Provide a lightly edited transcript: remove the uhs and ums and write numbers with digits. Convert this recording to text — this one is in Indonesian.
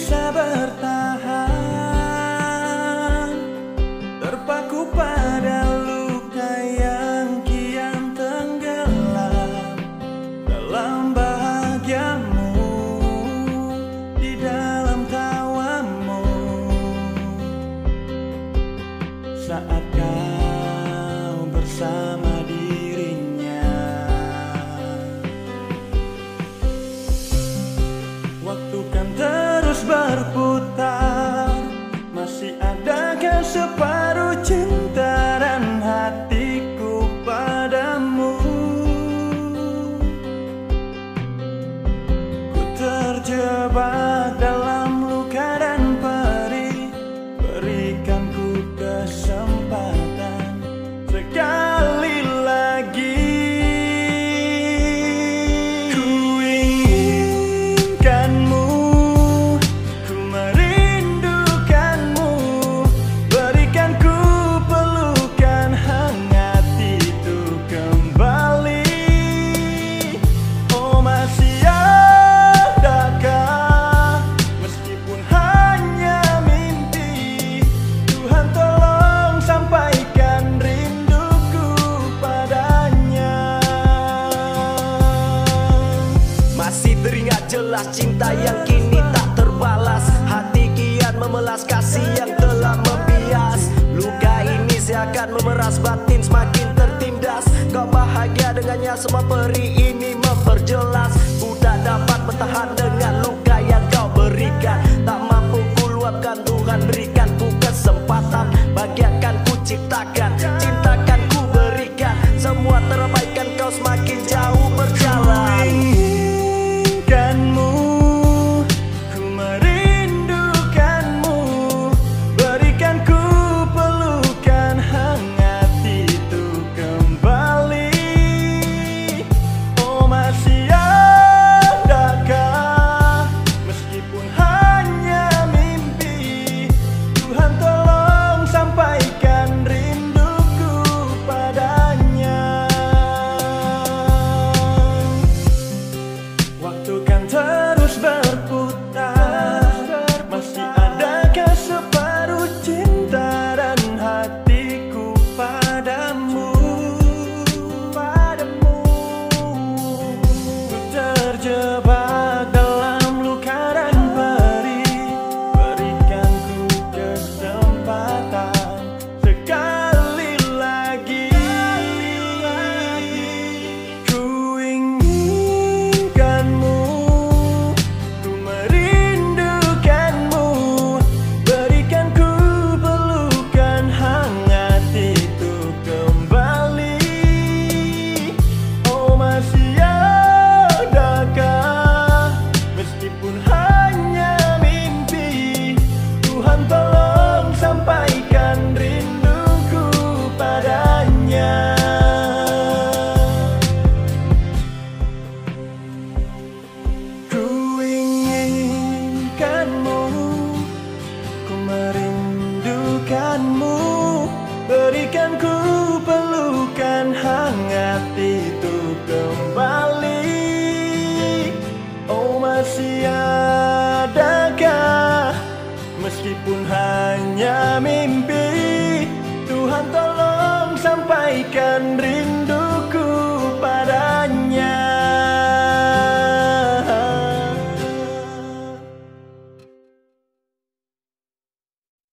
bisa bertahan, terpaku pada luka yang kian tenggelam dalam bahagiamu, di dalam tawamu. Saat kau bersama dirinya, waktu kan terus berputar. Masih adakah separuh cinta dan hatiku padamu? Ku terjebak dalam luka dan perih. Berikan ku kesempatan sekali lagi. Jelas cinta yang kini tak terbalas, hati kian memelas kasih yang telah membias. Luka ini seakan memeras batin semakin tertindas. Kau bahagia dengannya, semua perih ini memperjelas. Ku tak dapat bertahan dengan luka yang kau berikan. Tak mampu ku luapkan, Tuhan berikan ku kesempatan. Bahagiakan ku ciptakan, cintakan ku berikan. Semua terabaikan, kau semakin jauh berjalan. Terjebak dalam luka dan perih. Berikan ku kesempatan sekali lagi. Ku inginkanmu, ku merindukanmu. Berikan ku pelukan hangat itu kembali. Oh masih meskipun hanya mimpi, Tuhan tolong sampaikan rinduku padanya. Ku inginkanmu, ku merindukanmu. Berikan ku pelukan hangat itu kembali. Oh masih adakah, meskipun hanya mimpi, Tuhan tolong sampaikan rindu.